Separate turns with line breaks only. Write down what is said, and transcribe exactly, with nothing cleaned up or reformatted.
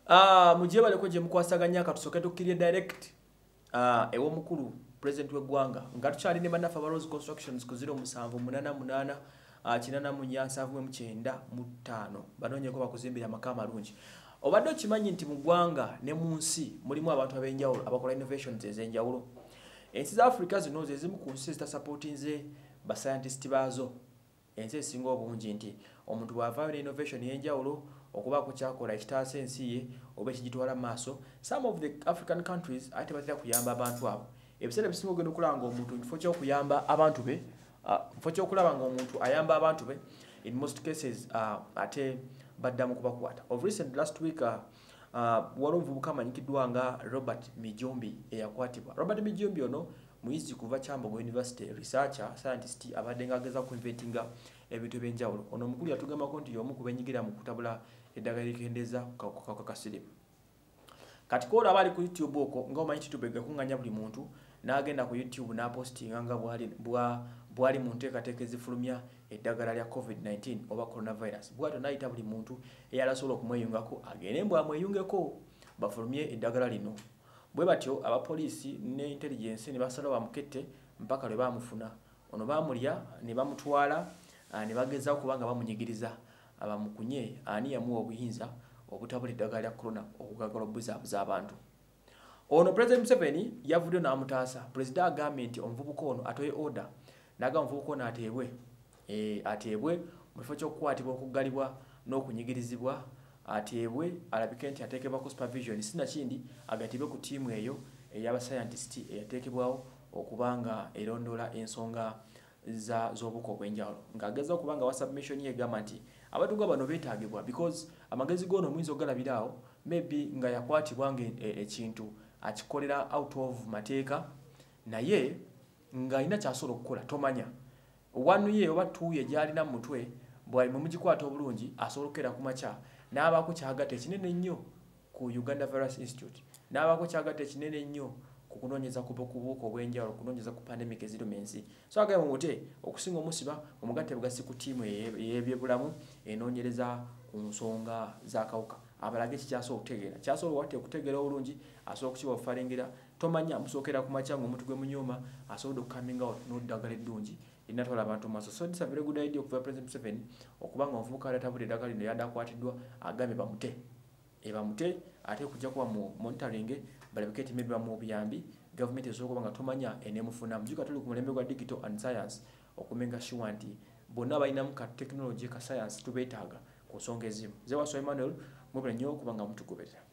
Ah, mujye baleko gye mukwasaganya akatusooke tukkirye direct ah ewo mukulu president w'eggwanga nga tukyali ne bannaffe aba Rose Constructions ku zero musanvu munana munana kinana mu nnya nsanvu mu kyenda mu ttaano banoonyeko bakuzimbira amaka amalungi. Obadde okimanyi nti mu ggwanga ne mu nsi mulimu abantu ab'enjawulo abakola innovations ez'enjawulo. Ensi za Africa zino ze zimu ku nsi zitasupportinze ba scientist baazo. Ensi esinga obungi nti omuntu bw'avaayo ne innovation y'enjawulo okubaako kyakola ekitaasa ensi ye oba ekigitwala mu maaso. Some of the African countries ate batera kuyamba abantu abo. Ebiseera bisinga ogenda okulaba ng'omuntu mu kifo ky'okuyamba abantu be, mu kifo ky'okulaba ng'omuntu ayamba abantu be, in most cases uh, ate baddamu kubakwata. Of recent last week uh, uh, waliwo omuvubuka amanyikiddwa nga Robert Mijumbi eyakwatibwa. Robert Mijumbi ono muyizi kuva Kyambogo University, researcher, scientist abadde ng'ageza ku inventinga ebintu ebyenjawulo. Ono omukulu yatugambako nti y'omu ku beenyigira mu kutabula eddagala erikendeeza ku kawuka ka siriimu. Kati kola abali ku YouTube okwo nga omanyi YouTube egakuŋŋanya buli muntu n'agenda ku YouTube n'apostinga nga bwali bwa bwali mu nteekateeka ezifulumya eddagala lya COVID nineteen oba coronavirus. Bw'atyo n'ayita buli muntu eyali asobola okumweyungako agende mbw amweyungeko bafulumye eddagala lino. Bwe batyo abapoliisi ne intelligence ne basala bamukette mpaka lwe baamufuna. Ono baamulya ne bamutwala ne bagezaako kubanga bamunyigiriza abamukunye ani yamuwa obuyinza obutabula eddagala lya corona okugagala obuzaabuza abantu. Ono President Museveni yavudde n'amutaasa. President agambye nti omuvubuka ono atoye order n'agamba omuvubuka ono ateebwe e, ateebwe mu kifo ky'okukwatibwa okuggalibwa n'okunyigirizibwa ateebwe alabike nti ateekebwako supervision sinakindi agatibwe ku ttiimu eyo ey'abascientist eyateekebwawo okubanga erondoola ensonga za z'obuko obw'enjawulo ng'ageza okubanga wa submission ye egamba nti abatuuga bano beetaagibwa because amagezi g'ono omuyinza ogalabiraawo maybe nga yakwatibwa nga ekintu akikolera out of mateeka naye ng'alina ky'asobola okukola tomanya wanu ye oba tuuye gy'alina mu mutwe bw'ali mu mugikwata obulungi asobola okukeera ku makya n'abaako kyagatta ekinene ennyo ku Uganda Virus Institute n'abaako kyagatta ekinene ennyo ku kunoonyeza ku bukubuuko obw'enjawulo kunoonyeza ku pandemic eziruma ensi. So agaye mu mute okusinga omusiba omugatte bugasi ku ttiimu ey'ebyobulamu enoonyereza ku nsonga z'akawuka abalage kikyasobola okutegeera kyasobola watte okutegeera obulungi asobola okukiba obufalengira tomanya musookera ku makya ng'omuntu gwe munyuma asobodde okukaminga n'oddagala eddungi linatwala abantu mu maaso. So this is a very good idea okuva President Museveni okuba nga omuvubuka atabula eddagala lino yadde akwatiddwa agambye bamute ebamute ate kujja kuba mu monitoring balabike eti maybe bamu obuyambi government esobola okuba nga tomanya eneemufuna mujjuka tuli ku mulembe gwa digital and science okumenga sure nti bonna balinamu ka technology ka science tubeetaaga ku nsonga ezimu. Nze Waswa Emmanuel mubula nnyo okuba nga mutugoberera.